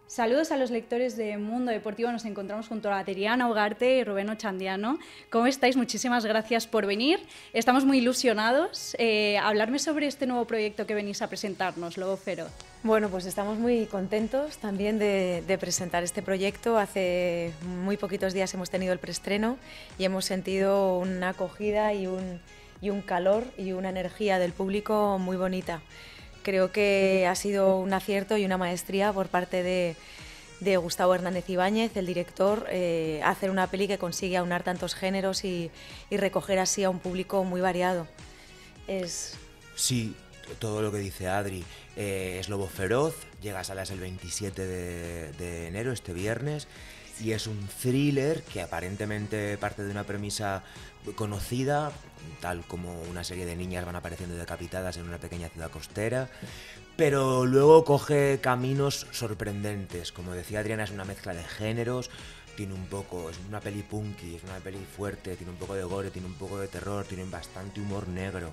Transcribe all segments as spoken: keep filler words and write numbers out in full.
Saludos a los lectores de Mundo Deportivo. Nos encontramos junto a Adriana Ugarte y Rubén Ochandiano. ¿Cómo estáis? Muchísimas gracias por venir. Estamos muy ilusionados. Eh, hablarme sobre este nuevo proyecto que venís a presentarnos, Lobo Feroz. Bueno, pues estamos muy contentos también de, de presentar este proyecto. Hace muy poquitos días hemos tenido el preestreno y hemos sentido una acogida y un, y un calor y una energía del público muy bonita. Creo que ha sido un acierto y una maestría por parte de, de Gustavo Hernández Ibáñez, el director, eh, hacer una peli que consigue aunar tantos géneros y, y recoger así a un público muy variado. Es... Sí, todo lo que dice Adri. Eh, es Lobo Feroz, llega a salas el veintisiete de, de enero, este viernes, y es un thriller que aparentemente parte de una premisa conocida, tal como una serie de niñas van apareciendo decapitadas en una pequeña ciudad costera, pero luego coge caminos sorprendentes. Como decía Adriana, es una mezcla de géneros, tiene un poco, es una peli punky, es una peli fuerte, tiene un poco de gore, tiene un poco de terror, tiene bastante humor negro,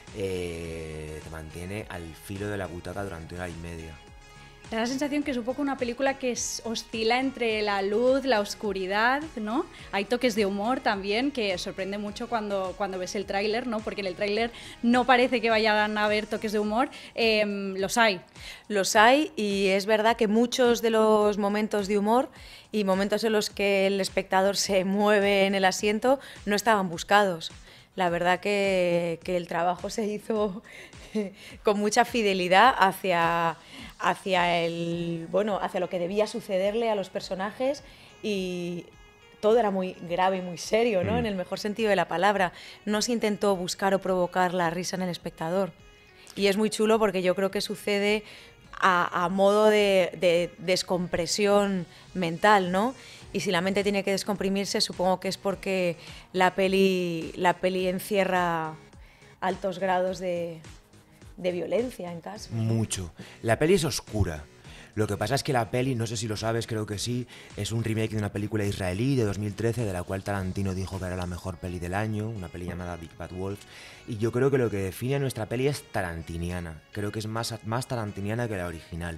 eh, te mantiene al filo de la butaca durante una hora y media. Da la sensación que es un poco una película que es, oscila entre la luz, la oscuridad, ¿no? Hay toques de humor también que sorprende mucho cuando, cuando ves el tráiler, ¿no? Porque en el tráiler no parece que vayan a haber toques de humor. Eh, los hay. Los hay y es verdad que muchos de los momentos de humor y momentos en los que el espectador se mueve en el asiento no estaban buscados. La verdad que, que el trabajo se hizo con mucha fidelidad hacia, hacia, el, bueno, hacia lo que debía sucederle a los personajes y todo era muy grave y muy serio, ¿no? Mm. En el mejor sentido de la palabra. No se intentó buscar o provocar la risa en el espectador. Y es muy chulo porque yo creo que sucede a, a modo de, de descompresión mental, ¿no? Y si la mente tiene que descomprimirse, supongo que es porque la peli, la peli encierra altos grados de, de violencia en caso. Mucho. La peli es oscura. Lo que pasa es que la peli, no sé si lo sabes, creo que sí, es un remake de una película israelí de dos mil trece, de la cual Tarantino dijo que era la mejor peli del año, una peli llamada Big Bad Wolf. Y yo creo que lo que define a nuestra peli es tarantiniana. Creo que es más, más tarantiniana que la original.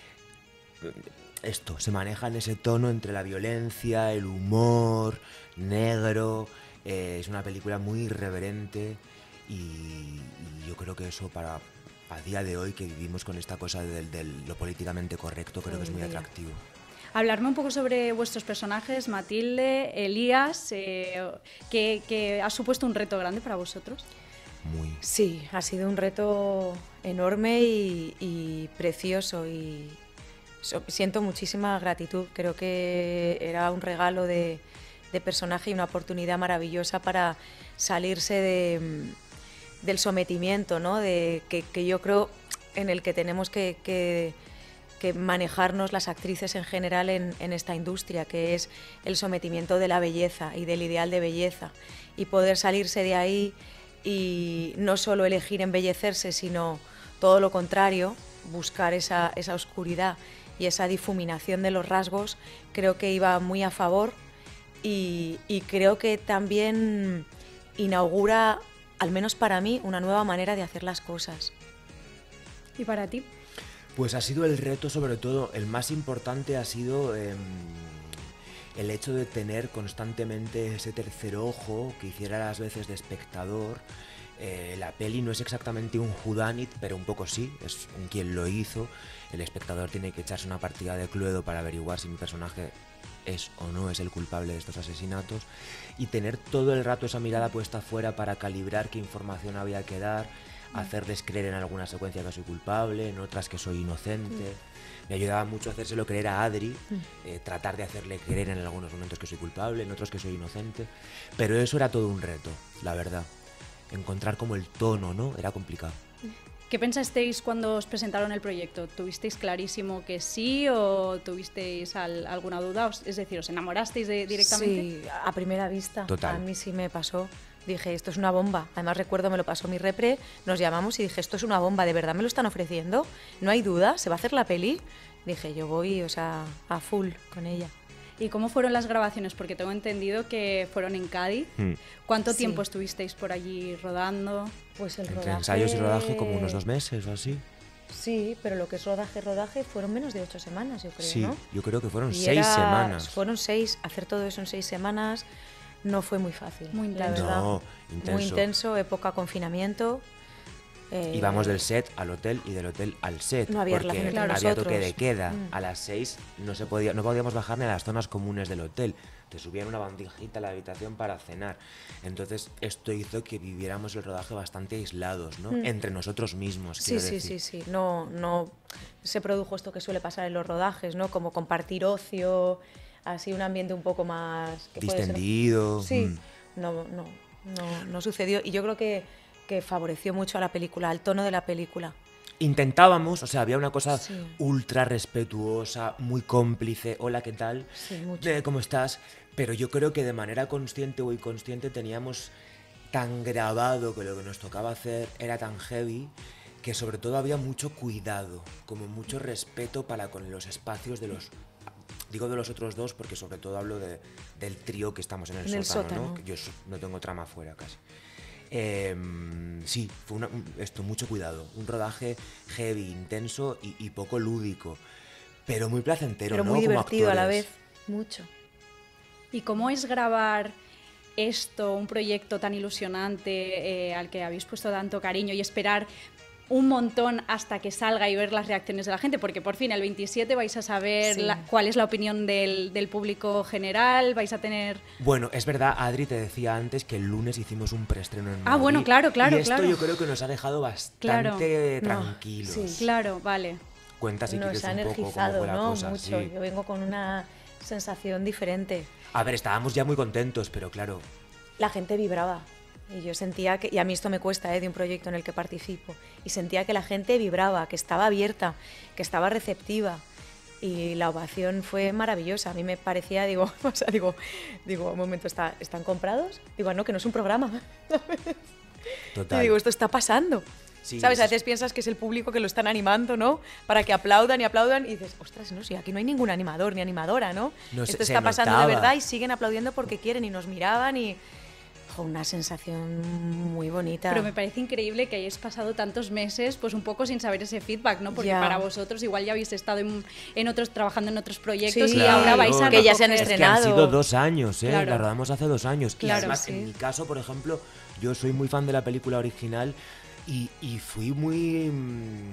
Esto, se maneja en ese tono entre la violencia, el humor, negro. Eh, es una película muy irreverente y, y yo creo que eso para a día de hoy que vivimos con esta cosa de, de lo políticamente correcto, creo que es muy atractivo. Hablarme un poco sobre vuestros personajes, Matilde, Elías, eh, que, que ha supuesto un reto grande para vosotros. Muy. Sí, ha sido un reto enorme y, y precioso y siento muchísima gratitud. Creo que era un regalo de, de personaje y una oportunidad maravillosa para salirse de, del sometimiento, ¿no? De, que, que yo creo en el que tenemos que, que, que manejarnos las actrices en general en, en esta industria, que es el sometimiento de la belleza y del ideal de belleza. Y poder salirse de ahí y no solo elegir embellecerse, sino todo lo contrario, buscar esa, esa oscuridad y esa difuminación de los rasgos, creo que iba muy a favor y, y creo que también inaugura, al menos para mí, una nueva manera de hacer las cosas. ¿Y para ti? Pues ha sido el reto, sobre todo, el más importante ha sido eh, el hecho de tener constantemente ese tercer ojo que hiciera las veces de espectador. Eh, la peli no es exactamente un whodunit, pero un poco sí, es un quien lo hizo. El espectador tiene que echarse una partida de Cluedo para averiguar si mi personaje es o no es el culpable de estos asesinatos y tener todo el rato esa mirada puesta fuera para calibrar qué información había que dar, mm. hacerles creer en alguna secuencia que soy culpable, en otras que soy inocente. Mm. Me ayudaba mucho a hacérselo creer a Adri, mm. eh, tratar de hacerle creer en algunos momentos que soy culpable, en otros que soy inocente, pero eso era todo un reto, la verdad. Encontrar como el tono, ¿no? Era complicado. ¿Qué pensasteis cuando os presentaron el proyecto? ¿Tuvisteis clarísimo que sí o tuvisteis al, alguna duda? Es decir, ¿os enamorasteis de, directamente? Sí, a primera vista. Total. A mí sí me pasó. Dije, esto es una bomba. Además recuerdo, me lo pasó mi repre, nos llamamos y dije, esto es una bomba, ¿de verdad me lo están ofreciendo? No hay duda, ¿se va a hacer la peli? Dije, yo voy, o sea, a full con ella. ¿Y cómo fueron las grabaciones? Porque tengo entendido que fueron en Cádiz. Mm. ¿Cuánto sí. tiempo estuvisteis por allí rodando? Pues el Entre rodaje... ensayos y rodaje como unos dos meses o así. Sí, pero lo que es rodaje, rodaje, fueron menos de ocho semanas, yo creo, Sí, ¿no? yo creo que fueron Y seis era- semanas. Fueron seis, hacer todo eso en seis semanas no fue muy fácil, Muy la intenso. verdad. No, intenso. Muy intenso, época confinamiento. eh, Íbamos del set al hotel y del hotel al set. No había porque relación entre había nosotros. toque de queda. Mm. A las seis no se podía, no podíamos bajar ni a las zonas comunes del hotel. Te subían una bandejita a la habitación para cenar. Entonces esto hizo que viviéramos el rodaje bastante aislados, ¿no? Mm. Entre nosotros mismos. Sí, quiero sí, decir. sí, sí. No, no se produjo esto que suele pasar en los rodajes, ¿no? Como compartir ocio, así un ambiente un poco más... que puede ser- Distendido. Sí, mm. no, no, no, no sucedió. Y yo creo que, que favoreció mucho a la película, al tono de la película. Intentábamos, o sea, había una cosa Sí. ultra respetuosa, muy cómplice. Hola, ¿qué tal? Sí, mucho. Eh, ¿Cómo estás? Pero yo creo que de manera consciente o inconsciente teníamos tan grabado que lo que nos tocaba hacer era tan heavy que sobre todo había mucho cuidado, como mucho respeto para con los espacios de los... Digo de los otros dos porque sobre todo hablo de, del trío que estamos en el En el sótano, sótano. ¿no? Que yo so- no tengo trama fuera casi. Eh, sí, fue una- un- esto, mucho cuidado. Un rodaje heavy, intenso y, y poco lúdico. Pero muy placentero, Pero ¿no? muy Como divertido a la actores. vez, mucho. ¿Y cómo es grabar esto, un proyecto tan ilusionante eh, al que habéis puesto tanto cariño y esperar un montón hasta que salga y ver las reacciones de la gente? Porque por fin el veintisiete vais a saber Sí. la- cuál es la opinión del, del público general, vais a tener... Bueno, es verdad, Adri te decía antes que el lunes hicimos un preestreno en Ah, Madrid, bueno, claro, claro, Y esto claro. yo creo que nos ha dejado bastante Claro. No, tranquilos. sí. Claro, vale. Cuenta si Nos quieres ha un poco cómo energizado, fue la ¿no? cosa. Mucho. sí. Yo vengo con una sensación diferente. A ver, estábamos ya muy contentos, pero claro, La gente vibraba. Y yo sentía que, y a mí esto me cuesta, ¿eh? De un proyecto en el que participo, y sentía que la gente vibraba, que estaba abierta, que estaba receptiva. Y la ovación fue maravillosa. A mí me parecía, digo, o sea, digo, digo, un momento, ¿está, ¿están comprados? Digo, "Ah, no, que no es un programa". total. Y digo, esto está pasando. Sí, ¿Sabes? A eso es- veces piensas que es el público que lo están animando, ¿no? Para que aplaudan y aplaudan y dices, ostras, no, sí, aquí no hay ningún animador ni animadora, ¿no? No, se- Esto se está pasando notaba. de verdad y siguen aplaudiendo porque quieren y nos miraban y... Jo, una sensación muy bonita. Pero me parece increíble que hayáis pasado tantos meses pues un poco sin saber ese feedback, ¿no? Porque Ya. para vosotros igual ya habéis estado en, en otros, trabajando en otros proyectos Sí, y ahora vais a que ya se han recoger- Es que han estrenado. sido dos años, ¿eh? Claro. La rodamos hace dos años. Claro, y además, sí. en mi caso, por ejemplo, yo soy muy fan de la película original y, y fui muy mm,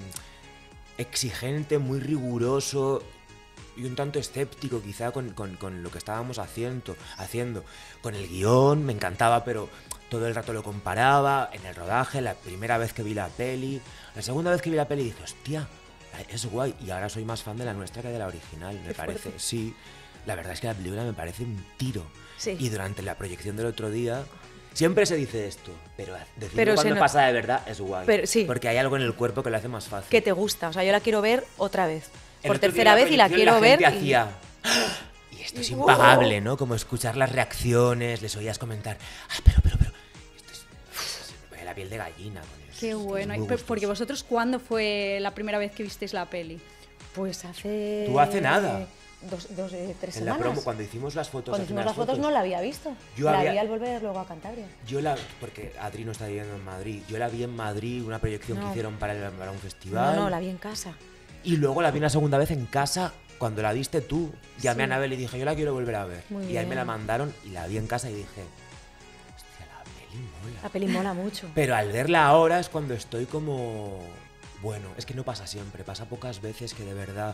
exigente, muy riguroso y un tanto escéptico quizá con, con- con lo que estábamos haciendo, haciendo. Con el guión me encantaba, pero todo el rato lo comparaba. En el rodaje, la primera vez que vi la peli, la segunda vez que vi la peli dije, hostia, es guay. Y ahora soy más fan de la nuestra que de la original, me Qué parece. fuerte. Sí, la verdad es que la película me parece un tiro. Sí. Y durante la proyección del otro día, siempre se dice esto, pero decirlo Pero se cuando no- pasa de verdad es guay. Pero sí. Porque hay algo en el cuerpo que lo hace más fácil. Que te gusta. O sea, yo la quiero ver otra vez. El Por otro día tercera vez y la proyección quiero ver. gente y- hacía, "¡Ah!". Y esto es Y- impagable, ¿no? Como escuchar las reacciones, les oías comentar, ah, pero, pero, pero, esto es, se me pone la piel de gallina con eso. Qué es que es bueno. muy Y pe- Porque gustoso. vosotros, ¿cuándo fue la primera vez que visteis la peli? Pues hace... Tú hace nada. Dos, dos, eh, tres En la semanas. promo, cuando hicimos las fotos, Cuando las hicimos las primeras fotos no la había visto. Yo la había- vi al volver luego a Cantabria. Yo la, porque Adri no está viviendo en Madrid, yo la vi en Madrid, una proyección que No. hicieron para, el- para un festival. No, no, la vi en casa. Y luego la vi una segunda vez en casa, cuando la viste tú. Llamé Sí. a Anabel y dije, yo la quiero volver a ver. Muy y ahí me bien. la mandaron y la vi en casa y dije, hostia, la peli mola. La peli mola mucho. Pero al verla ahora es cuando estoy como... Bueno, es que no pasa siempre, pasa pocas veces que de verdad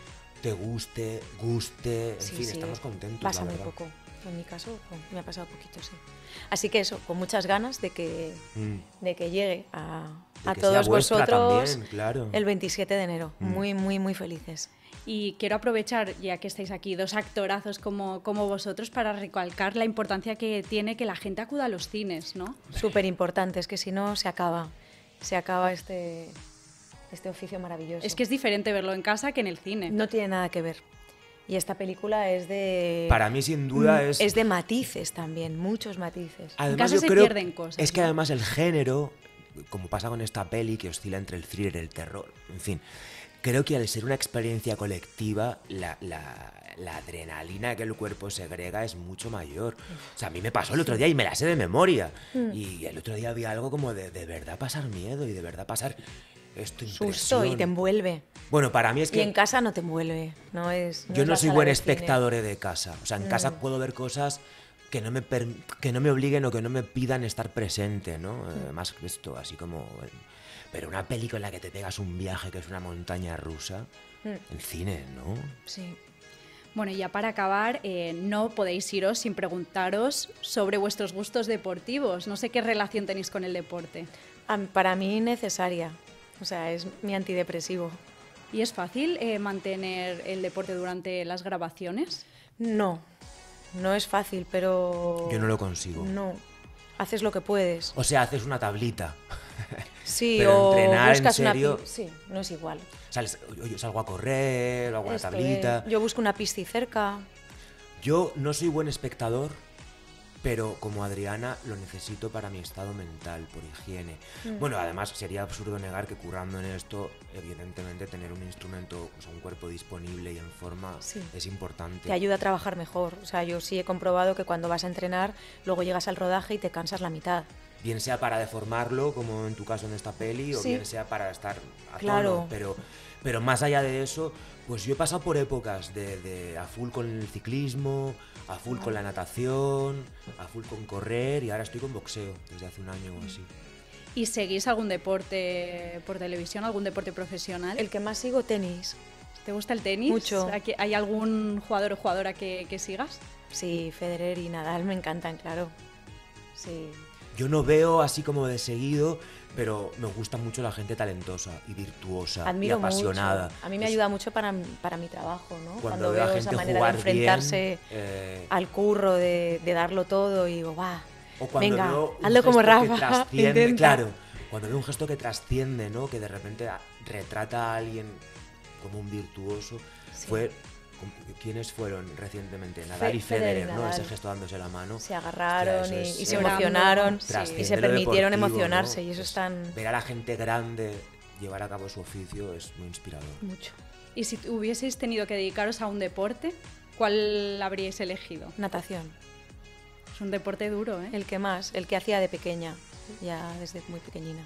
te guste, guste, en Sí, fin, sí, estamos contentos, Pasa la muy verdad. poco. En mi caso, bueno, me ha pasado poquito, sí. Así que eso, con muchas ganas de que, Mm. de que llegue a, De a que sea todos vuestra vosotros también, claro. el veintisiete de enero. Mm. Muy, muy, muy felices. Y quiero aprovechar, ya que estáis aquí, dos actorazos como, como vosotros, para recalcar la importancia que tiene que la gente acuda a los cines, ¿no? Súper importante, es que si no, se acaba. Se acaba este, este oficio maravilloso. Es que es diferente verlo en casa que en el cine. No tiene nada que ver. Y esta película es de... Para mí, sin duda, Mm, es... Es de matices también, muchos matices. Además, casa yo se creo pierden cosas, Es que ¿no? además el género, como pasa con esta peli, que oscila entre el thriller, el terror, en fin, creo que al ser una experiencia colectiva, la, la- la adrenalina que el cuerpo segrega es mucho mayor. O sea, a mí me pasó el otro día y me la sé de memoria. Mm. Y el otro día había algo como de de verdad pasar miedo y de verdad pasar esto susto impresiona. y te envuelve. Bueno, para mí es que... Y en casa no te envuelve. No es, no yo es no la soy sala buen de cine. espectador de casa. O sea, en Mm. casa puedo ver cosas que no me per- que no me obliguen o que no me pidan estar presente, ¿no? Eh, más que esto, así como... eh, pero una película en la que te pegas un viaje que es una montaña rusa, Mm. en cine, ¿no? Sí. Bueno, y ya para acabar, eh, no podéis iros sin preguntaros sobre vuestros gustos deportivos. No sé qué relación tenéis con el deporte. A- Para mí necesaria. O sea, es mi antidepresivo. ¿Y es fácil eh, mantener el deporte durante las grabaciones? No, no es fácil, pero... Yo no lo consigo. No, haces lo que puedes. O sea, haces una tablita. Sí, Pero o entrenar, buscas ¿en serio? una... pi- Sí, no es igual. Sales, yo, yo salgo a correr, o hago una Esto tablita. es. Yo busco una pista y cerca. Yo no soy buen espectador, pero como Adriana lo necesito para mi estado mental, por higiene. Mm. Bueno, además sería absurdo negar que currando en esto, evidentemente tener un instrumento, o sea, un cuerpo disponible y en forma Sí. es importante. Te ayuda a trabajar mejor. O sea, yo sí he comprobado que cuando vas a entrenar, luego llegas al rodaje y te cansas la mitad. Bien sea para deformarlo, como en tu caso en esta peli, o Sí. bien sea para estar a Claro. tono. Pero, pero más allá de eso, pues yo he pasado por épocas de, de a full con el ciclismo, a full con la natación, a full con correr, y ahora estoy con boxeo desde hace un año o así. ¿Y seguís algún deporte por televisión, algún deporte profesional? El que más sigo, tenis. ¿Te gusta el tenis? Mucho. ¿Aquí- ¿Hay algún jugador o jugadora que, que sigas? Sí, Federer y Nadal me encantan, claro. Sí. Yo no veo así como de seguido, pero me gusta mucho la gente talentosa y virtuosa Admiro y apasionada. mucho. A mí me Es- ayuda mucho para, para mi trabajo, ¿no? Cuando, veo a gente esa manera jugar de enfrentarse bien, eh, al curro, de, de darlo todo y digo, ¡guau! o cuando Venga, veo un hazlo como gesto que Rafa, trasciende, intenta. claro, cuando veo un gesto que trasciende, ¿no? Que de repente a- retrata a alguien como un virtuoso. Sí. Fue ¿quiénes fueron recientemente? Nadal Fe- y Federer y Federer, ¿no? Nadal. Ese gesto dándose la mano. Se agarraron Hostia, y, eso es- y se Llorando, emocionaron sí. y Trasciende se lo permitieron deportivo, emocionarse ¿no? y eso Es- es tan... Ver a la gente grande llevar a cabo su oficio es muy inspirador. mucho. Y si hubieseis tenido que dedicaros a un deporte, ¿cuál habríais elegido? Natación. Es un deporte duro, ¿eh? El que más, el que hacía de pequeña, ya desde muy pequeñina.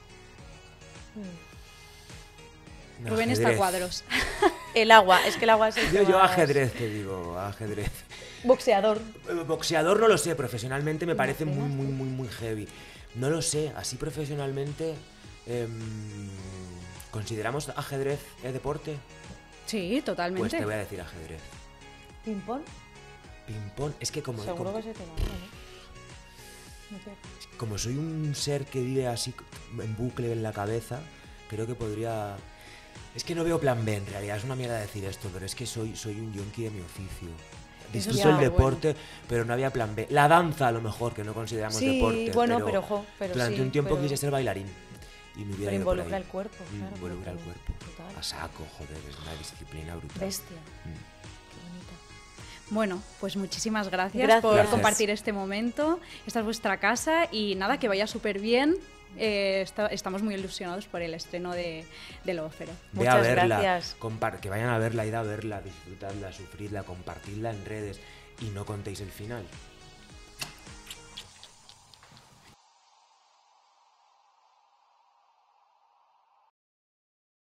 Mm. Rubén está a Ajedrez. cuadros. El agua, es que el agua es el Yo, que yo más- ajedrez te digo, ajedrez. Boxeador. Eh, Boxeador no lo sé, profesionalmente me parece muy, imaginas? muy, muy, muy heavy. No lo sé, así profesionalmente... em, ¿consideramos ajedrez eh, deporte? Sí, Pues totalmente. te voy a decir ajedrez. ¿Ping-pong? Ping-pong, es que como, Seguro como, que se te va, ¿no? No sé. como soy un ser que vive así en bucle en la cabeza, creo que podría... Es que no veo plan B en realidad, es una mierda decir esto, pero es que soy, soy un yonki de mi oficio. Eso Disfruto es el súper deporte, pero no había plan B. La danza a lo mejor, que no consideramos Sí, deporte. bueno, pero, pero, ojo, pero durante sí, un tiempo pero- quise ser bailarín. Y me hubiera Pero ido por involucra ahí. el cuerpo, Mm, claro, Involucra el involucra- cuerpo. total. A saco, joder, es una disciplina brutal. Bestia. Mm. Qué bonita. Bueno, pues muchísimas gracias, Gracias. por Gracias. compartir este momento. Esta es vuestra casa y nada, que vaya súper bien. Eh, está- estamos muy ilusionados por el estreno de, de Lobo Feroz. Ve a Muchas verla, gracias. compar- que vayan a verla, id a verla, disfrutadla, sufridla, compartidla en redes y no contéis el final.